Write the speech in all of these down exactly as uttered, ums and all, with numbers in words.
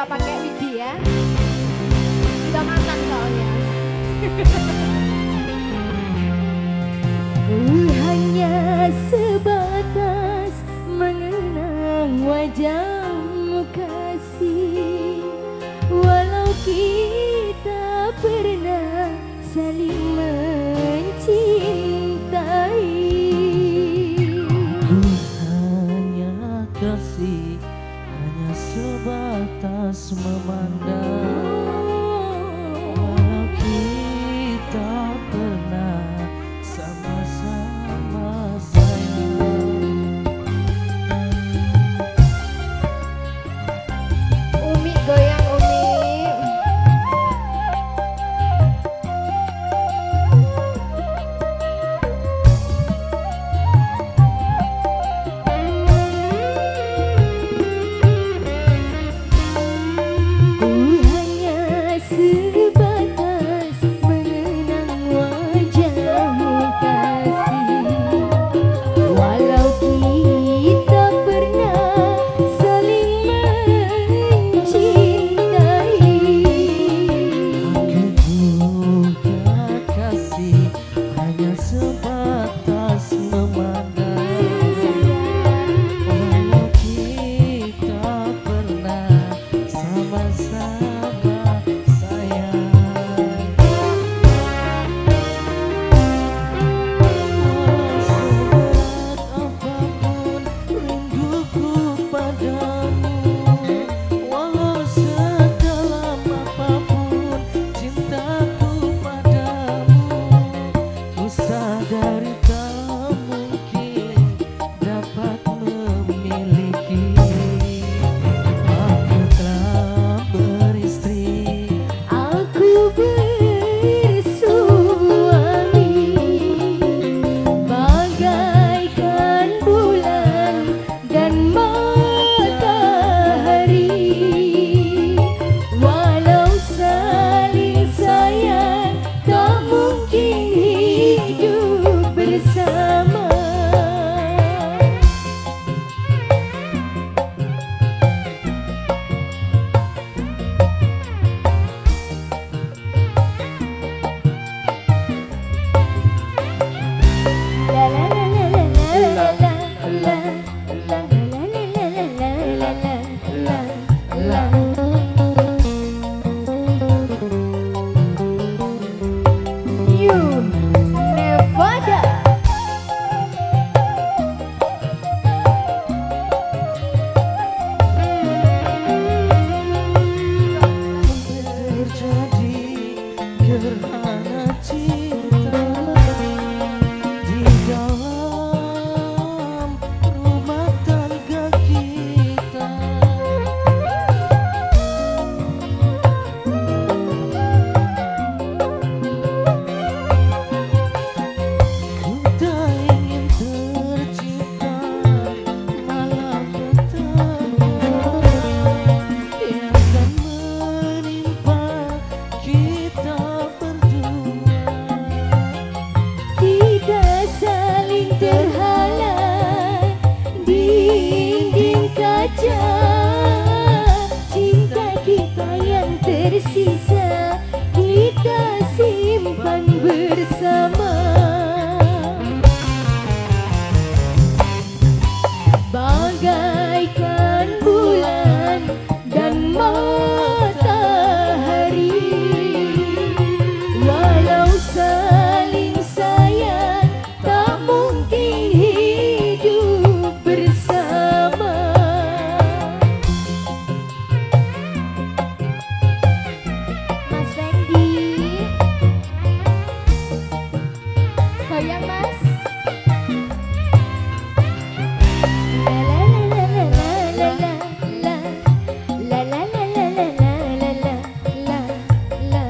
nggak pakai widi ya. Sudah makan soalnya. Ku hanya sebatas mengenang wajahmu kasih, walau kita pernah saling mencintai. Ku hanya kasih, hanya sebatas memandang, walau kita pernah sama-sama sayang. Umi goyang Umi. Ku hanya sebatas mengenang wajahmu kasih, walau kita pernah saling mencintai. Aku juga kasih, hanya sebatas memandang, walau kita pernah sama-sama sayang. Walau seberat apapun rinduku padamu, walau sedalam apapun cintaku padamu, ku sadari tak mungkin dapat memiliki. Aku telah beristri, Aku bersuami, bagaikan bulan dan matahari, walau saling sayang tak mungkin hidup bersama. La la la la la la la la la la la la. You Nevada. terjadi gerhana cinta di dalam rumah tangga kita. Ku tak ingin tercipta malapetaka yang akan menimpa kita berdua. Kita saling terhalang dinding kaca, cinta kita yang tersisa kita simpan bersama. Bagaikan bulan dan matahari, walau saling sayang tak mungkin hidup bersama. Mas Fendi, goyang Mas. La la la la la la la la la la la la la la la la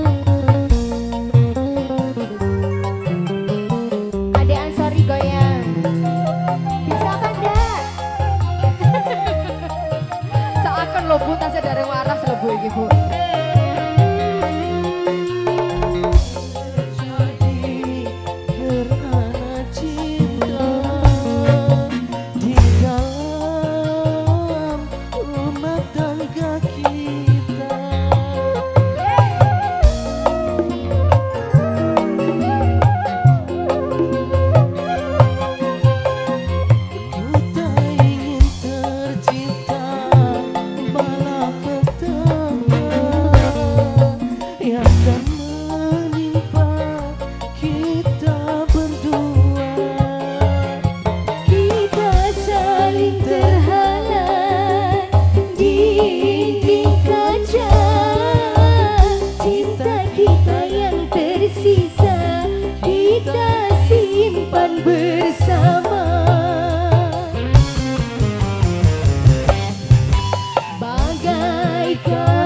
la. Adek Ansori goyang. Bisa apa enggak? Seakan lo bu tasnya dari waras lo bu iki bu. Terjadi gerhana cinta di dalam rumah tangga kita. Kau